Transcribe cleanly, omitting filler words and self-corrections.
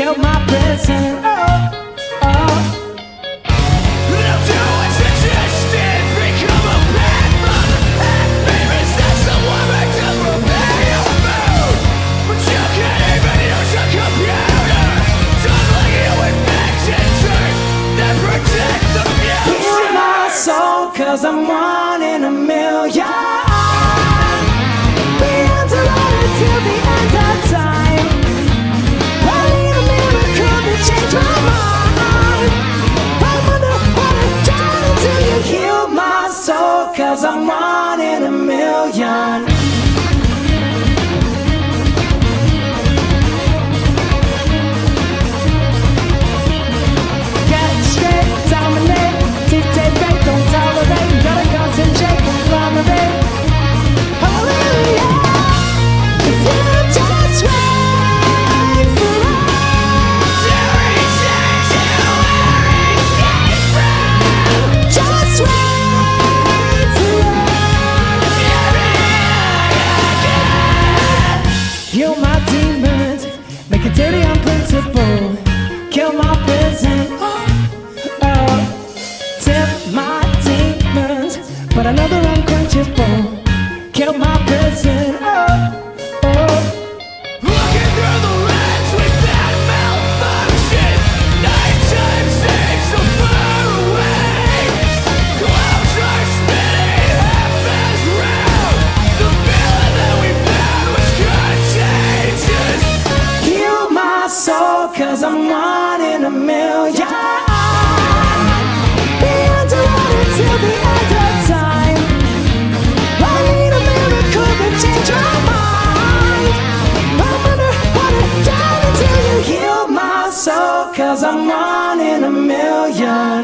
kill my prison. Oh, oh. They'll do what's existed, become a bad mother, and famous as the woman to prepare your food. But you can't even use a computer. Don't like you with bags and dirt that protect the future. Heal my soul, 'cause I'm one in a million. Be underwater till the end of time. I need a miracle to change my mind. I'm underwater trying till you heal my soul, 'cause I'm one in a million. Get it straight, dominate, dictate fate, don't tolerate. Gotta concentrate, conglomerate. Hallelujah. If you just wait for us, just wait for us. Heal my demons, make it dirty on principle. Kill my prison, oh. Tip my demons, but another unquenchable. Kill my prison, oh, oh. Looking through the lens with that malfunction. Nighttime seems so far away. Clouds are spinning half as round. The feeling that we found was contagious. Heal my soul, 'cause I'm one in a million. Be underwater till the end of time. I need a miracle to change my mind. I'm underwater down until you heal my soul, 'cause I'm one in a million.